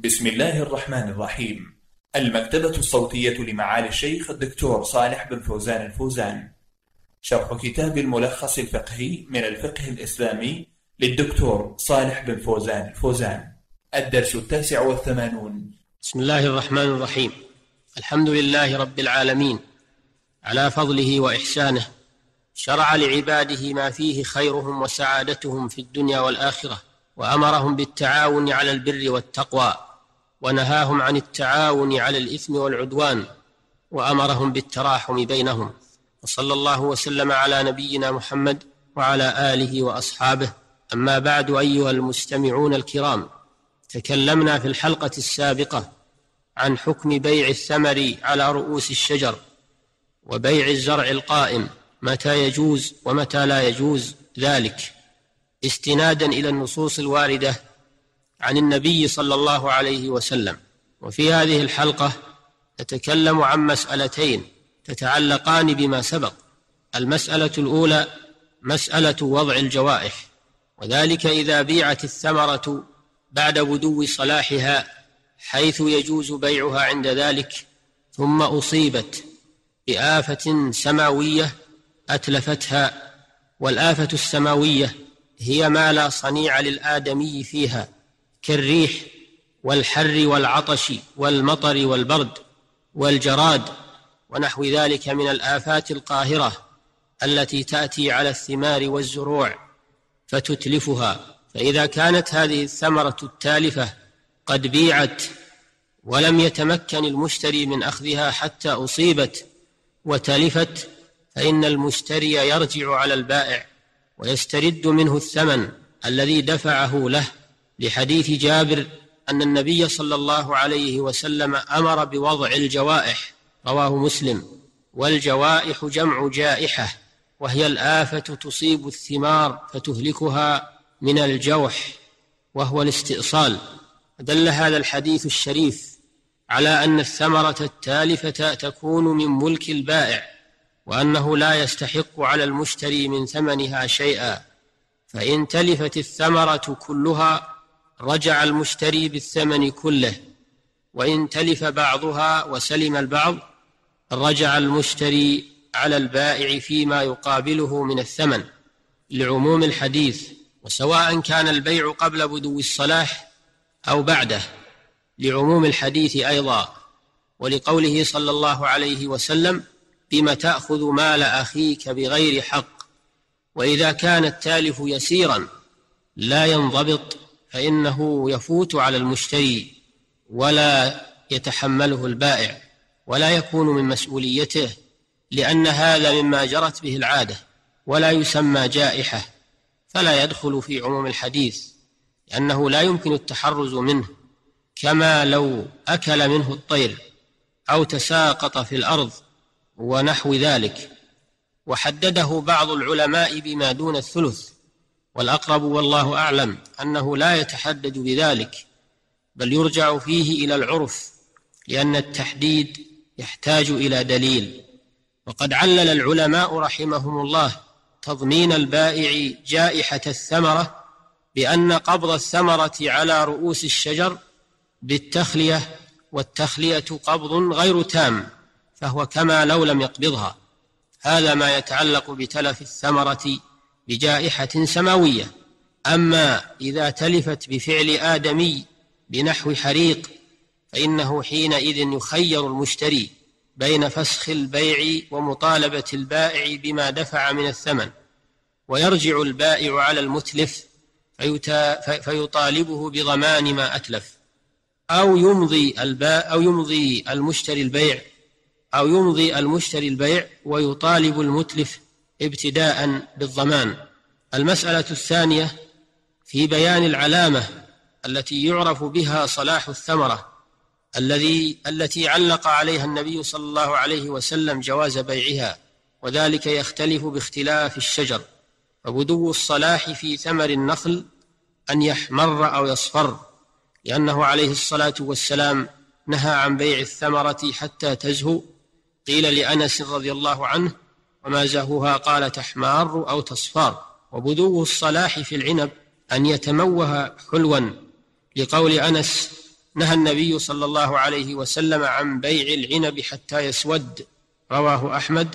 بسم الله الرحمن الرحيم. المكتبة الصوتية لمعالي الشيخ الدكتور صالح بن فوزان الفوزان. شرح كتاب الملخص الفقهي من الفقه الإسلامي للدكتور صالح بن فوزان الفوزان. الدرس 89. بسم الله الرحمن الرحيم. الحمد لله رب العالمين على فضله وإحسانه، شرع لعباده ما فيه خيرهم وسعادتهم في الدنيا والآخرة، وأمرهم بالتعاون على البر والتقوى، ونهاهم عن التعاون على الإثم والعدوان، وأمرهم بالتراحم بينهم. وصلى الله وسلم على نبينا محمد وعلى آله وأصحابه. أما بعد، أيها المستمعون الكرام، تكلمنا في الحلقة السابقة عن حكم بيع الثمر على رؤوس الشجر، وبيع الزرع القائم، متى يجوز ومتى لا يجوز ذلك، استنادا إلى النصوص الواردة عن النبي صلى الله عليه وسلم. وفي هذه الحلقة نتكلم عن مسألتين تتعلقان بما سبق. المسألة الأولى مسألة وضع الجوائح، وذلك إذا بيعت الثمرة بعد بدو صلاحها حيث يجوز بيعها عند ذلك، ثم أصيبت بآفة سماوية أتلفتها. والآفة السماوية هي ما لا صنيع للآدمي فيها، كالريح والحر والعطش والمطر والبرد والجراد ونحو ذلك من الآفات القاهرة التي تأتي على الثمار والزروع فتتلفها. فإذا كانت هذه الثمرة التالفة قد بيعت ولم يتمكن المشتري من أخذها حتى أصيبت وتلفت، فإن المشتري يرجع على البائع ويسترد منه الثمن الذي دفعه له، لحديث جابر أن النبي صلى الله عليه وسلم أمر بوضع الجوائح، رواه مسلم. والجوائح جمع جائحة، وهي الآفة تصيب الثمار فتهلكها من الجوح، وهو الاستئصال. دل هذا الحديث الشريف على أن الثمرة التالفة تكون من ملك البائع، وأنه لا يستحق على المشتري من ثمنها شيئا. فإن تلفت الثمرة كلها رجع المشتري بالثمن كله، وإن تلف بعضها وسلم البعض رجع المشتري على البائع فيما يقابله من الثمن، لعموم الحديث، وسواء كان البيع قبل بدو الصلاح أو بعده، لعموم الحديث أيضا، ولقوله صلى الله عليه وسلم: بما تأخذ مال أخيك بغير حق. وإذا كان التالف يسيرا لا ينضبط فإنه يفوت على المشتري ولا يتحمله البائع ولا يكون من مسؤوليته، لأن هذا مما جرت به العادة ولا يسمى جائحة، فلا يدخل في عموم الحديث، لأنه لا يمكن التحرز منه، كما لو أكل منه الطير أو تساقط في الأرض ونحو ذلك. وحدده بعض العلماء بما دون الثلث، والأقرب والله أعلم أنه لا يتحدد بذلك، بل يرجع فيه إلى العرف، لأن التحديد يحتاج إلى دليل. وقد علل العلماء رحمهم الله تضمين البائع جائحة الثمرة بأن قبض الثمرة على رؤوس الشجر بالتخلية، والتخلية قبض غير تام، فهو كما لو لم يقبضها. هذا ما يتعلق بتلف الثمرة بجائحة سماوية. أما إذا تلفت بفعل آدمي بنحو حريق، فإنه حينئذ يخير المشتري بين فسخ البيع ومطالبة البائع بما دفع من الثمن، ويرجع البائع على المتلف فيطالبه بضمان ما أتلف، أو يمضي المشتري البيع ويطالب المتلف ابتداء بالضمان. المسألة الثانية في بيان العلامة التي يعرف بها صلاح الثمرة التي علق عليها النبي صلى الله عليه وسلم جواز بيعها، وذلك يختلف باختلاف الشجر. فبدو الصلاح في ثمر النخل أن يحمر أو يصفر، لأنه عليه الصلاة والسلام نهى عن بيع الثمرة حتى تزهو. قيل لأنس رضي الله عنه: وما زهوها؟ قال: تحمار أو تصفار. وبدو الصلاح في العنب أن يتموه حلوا، لقول أنس: نهى النبي صلى الله عليه وسلم عن بيع العنب حتى يسود، رواه أحمد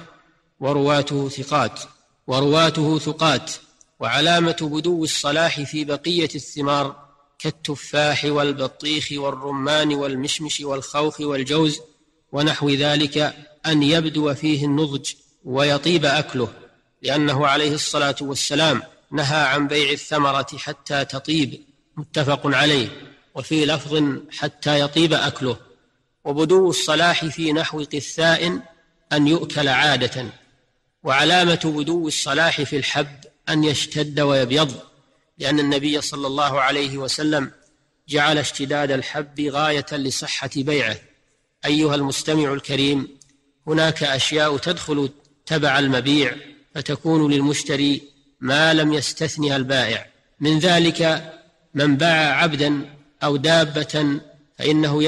ورواته ثقات. وعلامة بدو الصلاح في بقية الثمار كالتفاح والبطيخ والرمان والمشمش والخوخ والجوز ونحو ذلك أن يبدو فيه النضج ويطيب أكله، لأنه عليه الصلاة والسلام نهى عن بيع الثمرة حتى تطيب، متفق عليه، وفي لفظ حتى يطيب أكله. وبدو الصلاح في نحو قثاء أن يؤكل عادة. وعلامة بدو الصلاح في الحب أن يشتد ويبيض، لأن النبي صلى الله عليه وسلم جعل اشتداد الحب غاية لصحة بيعه. أيها المستمع الكريم، هناك أشياء تدخل تبع المبيع فتكون للمشتري ما لم يستثنها البائع، من ذلك من باع عبدا أو دابة فإنه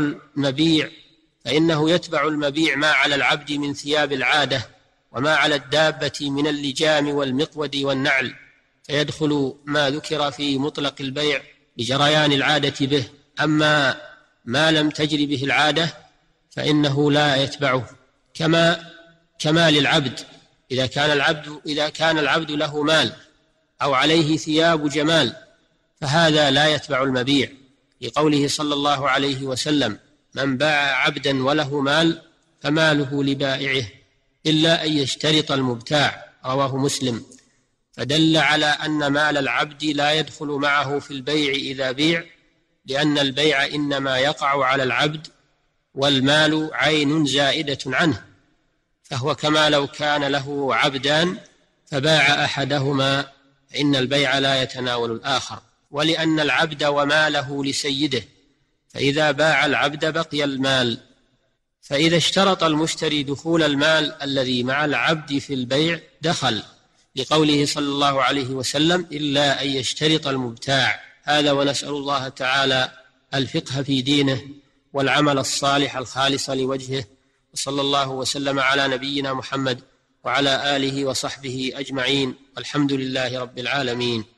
يتبع المبيع ما على العبد من ثياب العادة وما على الدابة من اللجام والمقود والنعل، فيدخل ما ذكر في مطلق البيع لجريان العادة به. أما ما لم تجري به العادة فإنه لا يتبعه، كما للعبد إذا كان العبد له مال أو عليه ثياب جمال فهذا لا يتبع المبيع، لقوله صلى الله عليه وسلم: من باع عبدا وله مال فماله لبائعه إلا أن يشترط المبتاع، رواه مسلم. فدل على أن مال العبد لا يدخل معه في البيع إذا بيع، لأن البيع إنما يقع على العبد والمال عين زائدة عنه، فهو كما لو كان له عبدان فباع أحدهما فإن البيع لا يتناول الآخر. ولأن العبد وماله لسيده، فإذا باع العبد بقي المال. فإذا اشترط المشتري دخول المال الذي مع العبد في البيع دخل، لقوله صلى الله عليه وسلم: إلا أن يشترط المبتاع. هذا، ونسأل الله تعالى الفقه في دينه والعمل الصالح الخالص لوجهه، وصلى الله وسلم على نبينا محمد وعلى آله وصحبه أجمعين، والحمد لله رب العالمين.